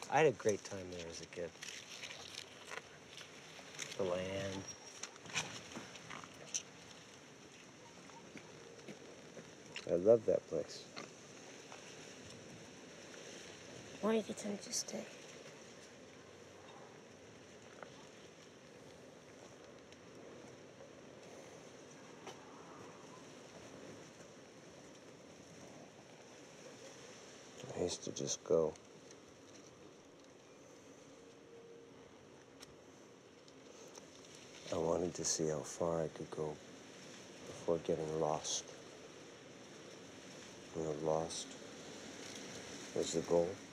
I had a great time there as a kid. The land. I love that place. Why don't you get time to just stay? I used to just go. I wanted to see how far I could go before getting lost. You know, lost was the goal.